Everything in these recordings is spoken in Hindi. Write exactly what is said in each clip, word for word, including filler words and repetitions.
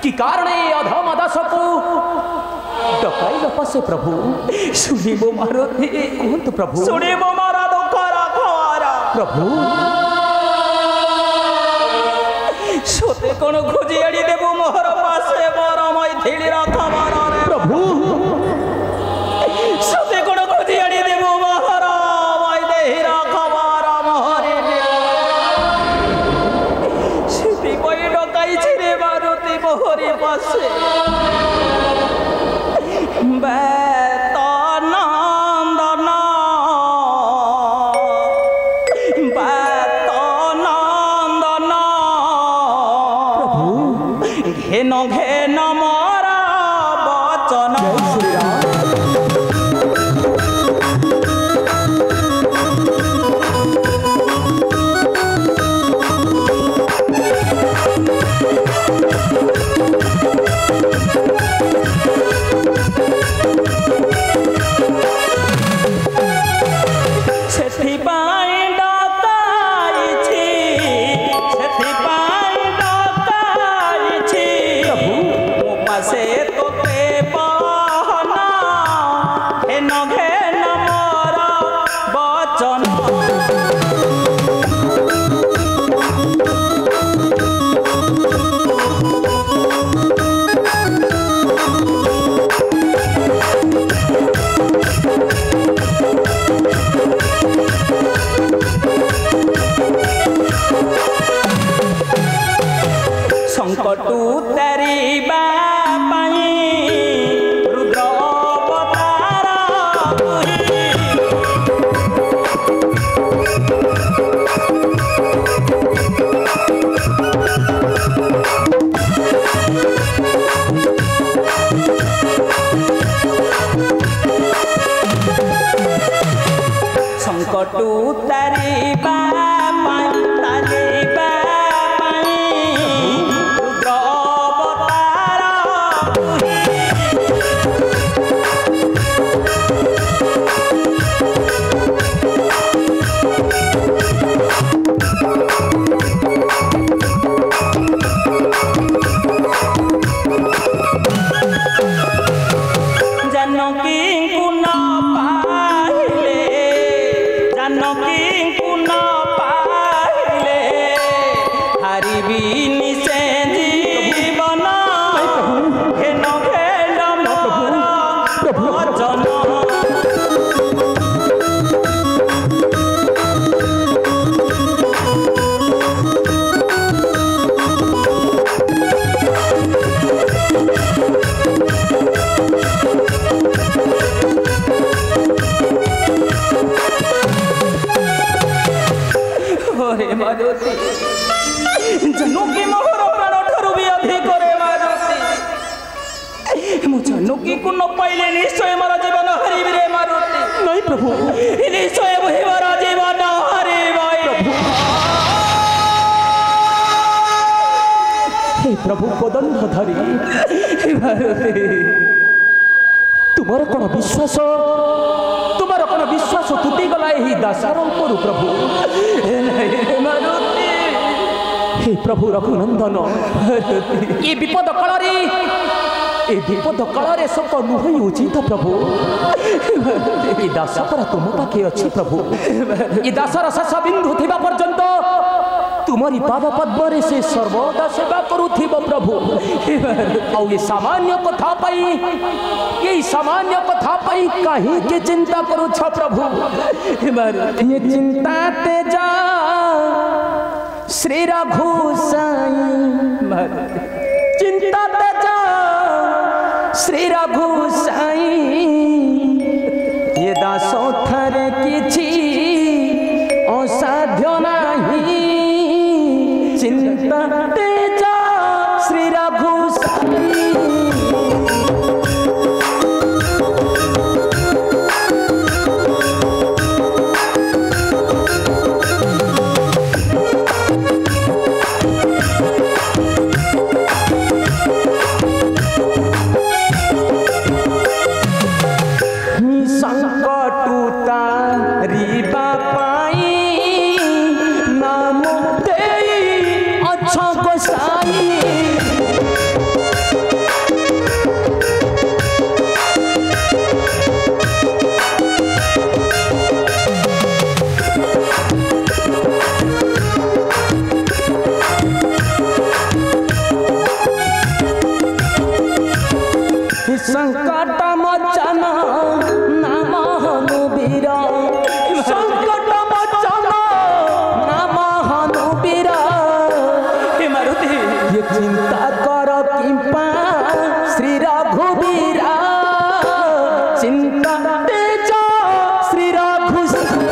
कि कारण ये अधम दास को डकाई लपसे प्रभु सुनिबो मारती कहतु प्रभु सुनिबो मारा दुखरा खवारा प्रभु सोते कोन खोजी आड़ी देबो मोहर पासे मोर मैथिली रथ मारा प्रभु सोते कोन खोजी आड़ी देबो मोहर मैथिली रथ मारा मोहरे सिटी कोई डकाई छिरे मारुति मोहरी पासे घेन घेन मोरा बचन संकटू तरीबा रुद्र अवतार संकटू तरीबा तरीबा जनुकी मोहर प्राण ठारू भी अधिक रे मारुति मु जनुकी को न पाइले निश्चय मोर जीवन हरिबि रे मारुति नहीं प्रभु निश्चय वही मोर जीवन हरिबि प्रभु हे प्रभु पदंड धरी मारुति तुमर कोन विश्वास तुमर कोन विश्वास टूटी गला ही दासर ऊपर प्रभु मारुति हे प्रभु रघुनंदन ये विपद काल ए विपद काल सब नुह उचित प्रभु ये दास पर तुम पाखे अच्छी प्रभु ये दासर शेष बिंदु थिबा पर्यंत तुमरी पाद पद्म से सर्वदा सेवा करुथिब प्रभु और ये सामान्य कथा पाई ये सामान्य कथा पाई कहीं के चिंता करू छ प्रभु ये चिंता ते जा श्री रघु साई चिंता ते जा श्री रघु साई ये दासो थरे किछि असाध्य नाही चिंता ते जा श्री रघु साई चिंता कर किंपा श्री रघुवीरा चिंता तेज श्री रघु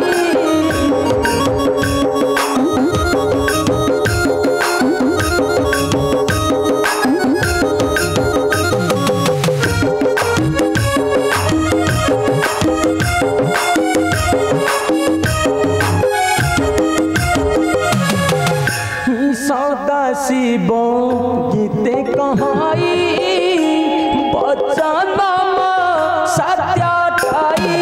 सदा शिव गीते कहाई बचन सत्याठाई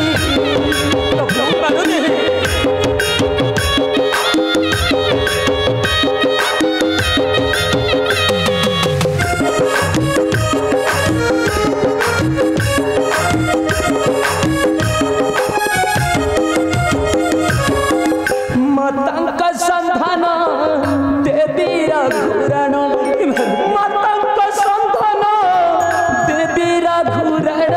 मतंक संधान देवी रघुरण मतंक संधान देवी रघुरण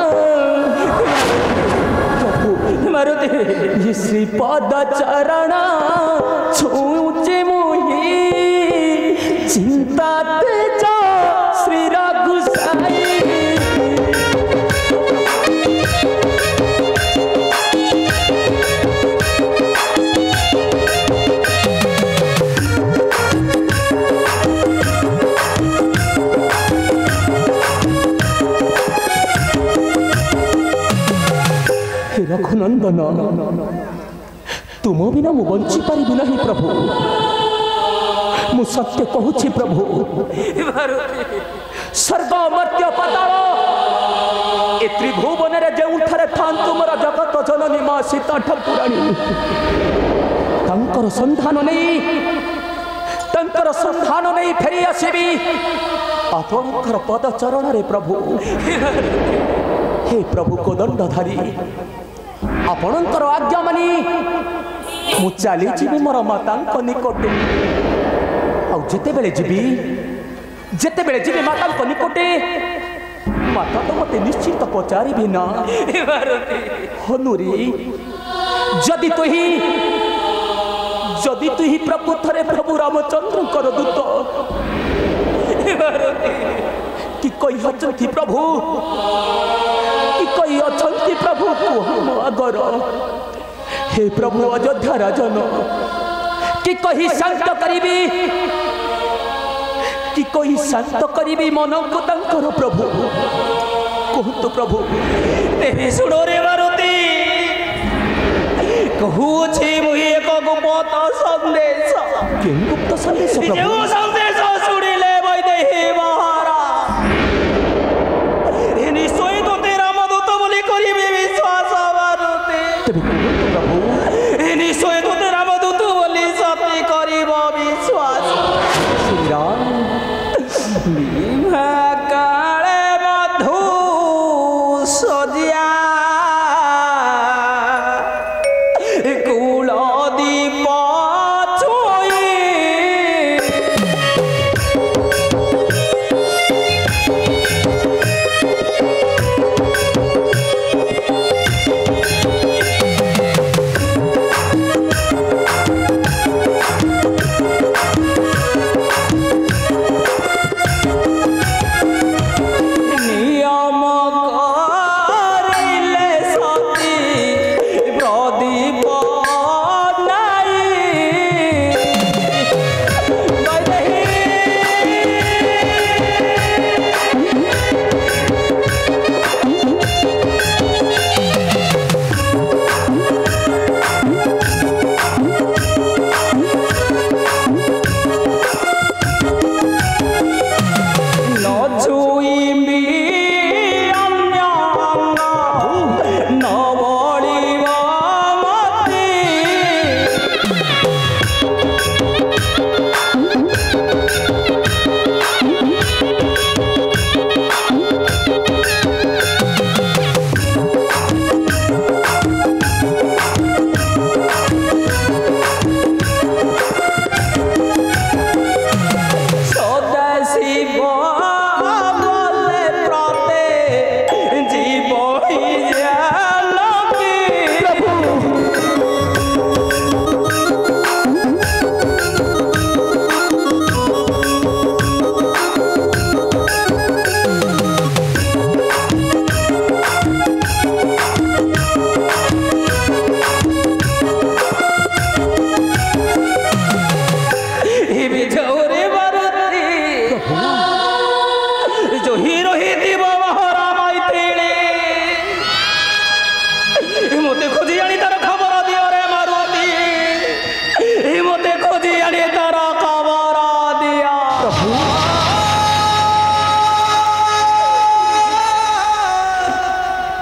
मारुति श्रीपद चरण छूचे मुही चिंता तेज श्री रघु साई रघुनंदन तुम बिना मु बंची पारि नहीं प्रभु मु सत्य कहूँ प्रभु स्वर्ग मर्त्य पाताल ए त्रिभुवन जो था तुमर जगत जननी माँ सीता ठाकुराणी तंकर संधान नहीं तंकर संधान नहीं फेरी आसबि आपणकर पद चरण रे प्रभु हे प्रभु को दंडधारी आपणकर आज्ञा मानी मु चली जीवी मोर माता निकटे आते बेले जीवी जिते बेले जीवी माता निकटे माता तो मत निश्चित पचारि ना हनुरी जदि तु ही जदि तु ही प्रकृत प्रभु रामचंद्र दूत कि कोई हचंती प्रभु कि कोई अच्छी प्रभु अगर हे प्रभु अयोध्या राजन कि कोई शांत करी कि कोई शांत करी मन को तंकर प्रभु कहतु प्रभु तेरे सुनो रे मारुति कहूछि मुहि एक गुप्त संदेश के गुप्त संदेश प्रभु संदेश सुनिले वैदेही महाराज निश्चय तो तेरा मदत बोली करी विश्वास मारुति प्रभु निश्चय तो तेरा मदत बोली सत्य करी विश्वास श्री राम काले मधु सजिया कुल दीप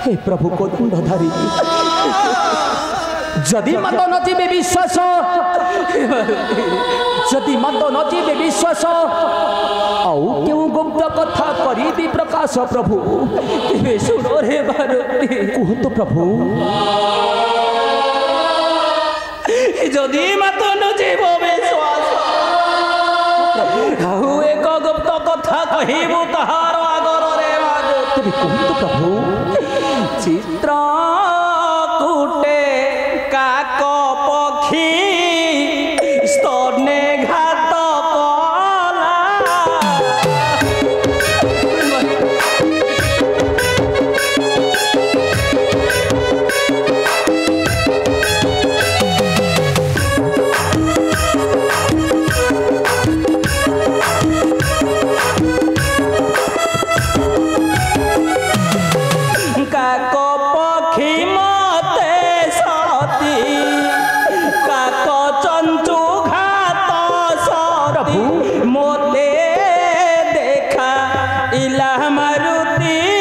हे प्रभु को दंडधारी जदि मत न जीवे विश्वास जदि मत न जीवे विश्वास आउ क्यों गुप्त कथा करी प्रकाश प्रभु तेरे सुनो रे भारती कहतु प्रभु जदि मत न जीव विश्वास आउ एक गुप्त कथा कहिबु तहार आगर रे भारती तेरे कहतु प्रभु चित्र कुटे काक पक्षी स्तने घात कला काक पक्षी मते सती काक चंचु घात सती मोते देखा इला मारुति